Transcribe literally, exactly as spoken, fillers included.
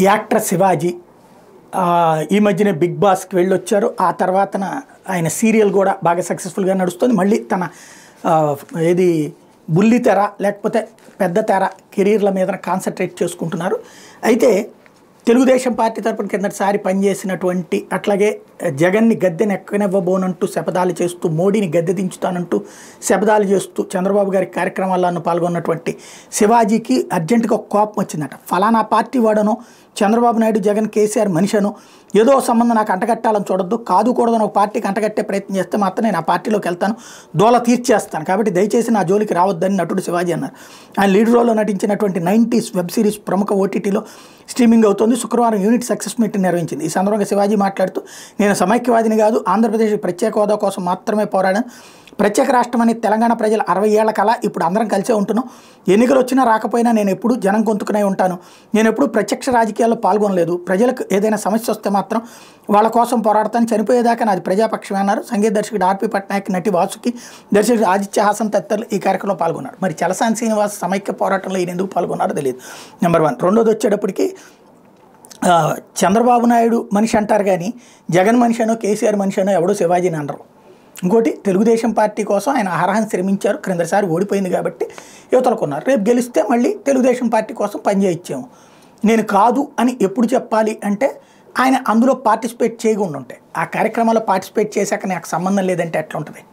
Actor Shivaji ఈ మధ్యనే big బాస్కి వెళ్ళొచ్చారు. ఆ తర్వాతన ఆయన సీరియల్ కూడా బాగా సక్సెస్ఫుల్గా నడుస్తుంది. మళ్ళీ తన ఏది బుల్లి తెర లేకపోతే పెద్ద తెర కెరీర్ల మీద కాన్సన్ట్రేట్ చేసుకుంటున్నారు. అయితే తెలుగుదేశం పార్టీ తరపున కిందటిసారి పనిచేసినటువంటి అట్లాగే జగన్ని గద్దెని ఎక్కనివ్వబోనంటూ శపథాలు చేస్తూ మోడీని గద్దె దించుతానంటూ శపథాలు చేస్తూ చంద్రబాబు గారి కార్యక్రమాలను పాల్గొన్నటువంటి శివాజీకి అర్జెంటుగా ఒక కోపం వచ్చిందట. ఫలానా పార్టీ వాడనో చంద్రబాబు నాయుడు జగన్ కేసీఆర్ మనిషిను ఏదో సంబంధం నాకు అంటగట్టాలని చూడొద్దు, కాదు కూడదని ఒక పార్టీకి అంటగట్టే ప్రయత్నం చేస్తే మాత్రం నేను ఆ పార్టీలోకి వెళ్తాను, దోల తీర్చేస్తాను, కాబట్టి దయచేసి నా జోలికి రావద్దని నటుడు శివాజీ అన్నారు. ఆయన లీడ్ రోల్లో నటించినటువంటి నైంటీస్ వెబ్ సిరీస్ ప్రముఖ ఓటీటీలో స్ట్రీమింగ్ అవుతుంది. శుక్రవారం యూనిట్ సక్సెస్ మీట్ నిర్వహించింది. ఈ సందర్భంగా శివాజీ మాట్లాడుతూ, నేను సమైక్యవాదిని కాదు, ఆంధ్రప్రదేశ్ ప్రత్యేక హోదా కోసం మాత్రమే పోరాడాను. ప్రత్యేక రాష్ట్రం అనేది తెలంగాణ ప్రజలు అరవై ఏళ్ల కల, ఇప్పుడు అందరం కలిసే ఉంటున్నాం. ఎన్నికలు వచ్చినా రాకపోయినా నేను ఎప్పుడు జనం గొంతుకునే ఉంటాను. నేను ఎప్పుడు ప్రత్యక్ష రాజకీయాల్లో పాల్గొనలేదు. ప్రజలకు ఏదైనా సమస్య వస్తే మాత్రం వాళ్ళ కోసం పోరాడతాను, చనిపోయేదాకా నాది ప్రజాపక్షమే అన్నారు. సంగీత దర్శకుడు ఆర్పి పట్నాయక్, నటి వాసుకి, దర్శకుడు ఆదిత్య హాసన్ తదితరులు ఈ కార్యక్రమంలో పాల్గొన్నారు. మరి చలసాని శ్రీనివాస్ సమైక్య పోరాటంలో ఈయన ఎందుకు పాల్గొన్నారో తెలియదు. Number one. రెండోది వచ్చేటప్పటికి చంద్రబాబు నాయుడు మనిషి అంటారు కానీ జగన్ మనిషి అనో కేసీఆర్ మనిషి అనో ఎవడో శివాజీని అనరు. ఇంకోటి, తెలుగుదేశం పార్టీ కోసం ఆయన అర్హం శ్రమించారు. క్రిందసారి ఓడిపోయింది కాబట్టి యువతలకున్నారు. రేపు గెలిస్తే మళ్ళీ తెలుగుదేశం పార్టీ కోసం పనిచేయించాము. నేను కాదు అని ఎప్పుడు చెప్పాలి అంటే ఆయన అందులో పార్టిసిపేట్ చేయకుండా ఉంటాయి. ఆ కార్యక్రమాల్లో పార్టిసిపేట్ చేశాక నాకు సంబంధం లేదంటే ఎట్లా ఉంటుంది?